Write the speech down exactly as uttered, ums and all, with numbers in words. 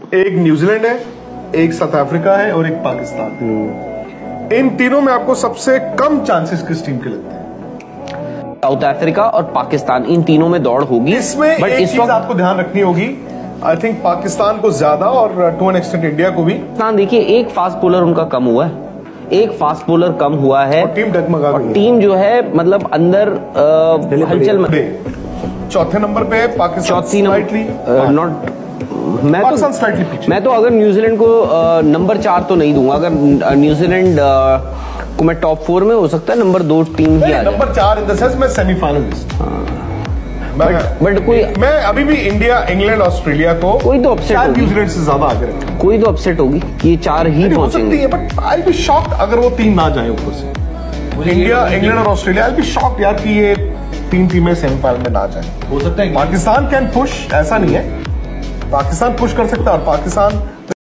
एक न्यूजीलैंड है, एक साउथ अफ्रीका है और एक पाकिस्तान है। इन तीनों में आपको सबसे कम चांसेस किस टीम के लगते हैं? साउथ अफ्रीका और पाकिस्तान, इन तीनों में दौड़ होगी। इसमें बट एक इस चीज आपको ध्यान रखनी होगी, आई थिंक पाकिस्तान को ज्यादा और टू एन एक्सटेंट इंडिया को भी। पाकिस्तान देखिए, एक फास्ट बॉलर उनका कम हुआ है, एक फास्ट बॉलर कम हुआ है और टीम डगमगा गई है। टीम जो है मतलब अंदर हलचल। चौथे नंबर पे है पाकिस्तान, चौथी नंबर नॉट मैं तो मैं तो अगर न्यूजीलैंड को नंबर चार तो नहीं दूंगा। अगर न्यूजीलैंड को मैं टॉप फोर में, हो सकता है नंबर दो टीम ही आ जाए। नंबर चार इन द सेंस मैं सेमीफाइनलिस्ट। बट कोई मैं अभी भी इंडिया, इंग्लैंड, ऑस्ट्रेलिया को कोई तो अपसेट होगी, न्यूजीलैंड से ज्यादा आगे रखा, कोई तो अपसेट होगी, ये चार ही पहुंचेंगे। बट आई बी शॉक्ड अगर वो तीन ना जाए ऊपर से। इंडिया, इंग्लैंड और ऑस्ट्रेलिया, आई बी शॉक्ड यार कि ये तीन टीमें सेमीफाइनल में ना जाए। हो सकता है पाकिस्तान कैन पुश, ऐसा नहीं है, पाकिस्तान पुश कर सकता है और पाकिस्तान